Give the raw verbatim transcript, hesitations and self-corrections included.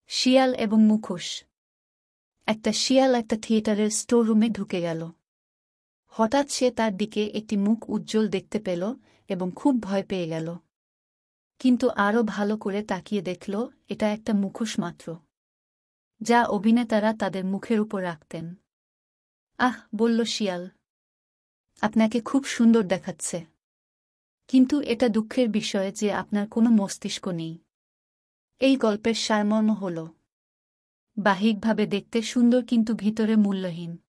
শিয়াল এবং মুখোশ। একটা শিয়াল একটা থিয়েটারের স্টোর রুমে ঢুকে গেল। হঠাৎ সে তার দিকে একটি মুখ উজ্জ্বল দেখতে পেল এবং খুব ভয় পেয়ে গেল। কিন্তু আরও ভালো করে তাকিয়ে দেখল এটা একটা মুখোশ মাত্র, যা অভিনেতারা তাদের মুখের উপর রাখতেন। আহ, বলল শিয়াল, আপনাকে খুব সুন্দর দেখাচ্ছে, কিন্তু এটা দুঃখের বিষয় যে আপনার কোনো মস্তিষ্ক নেই। এই গল্পের সারমর্ম হল, বাহ্যিকভাবে দেখতে সুন্দর কিন্তু ভিতরে মূল্যহীন।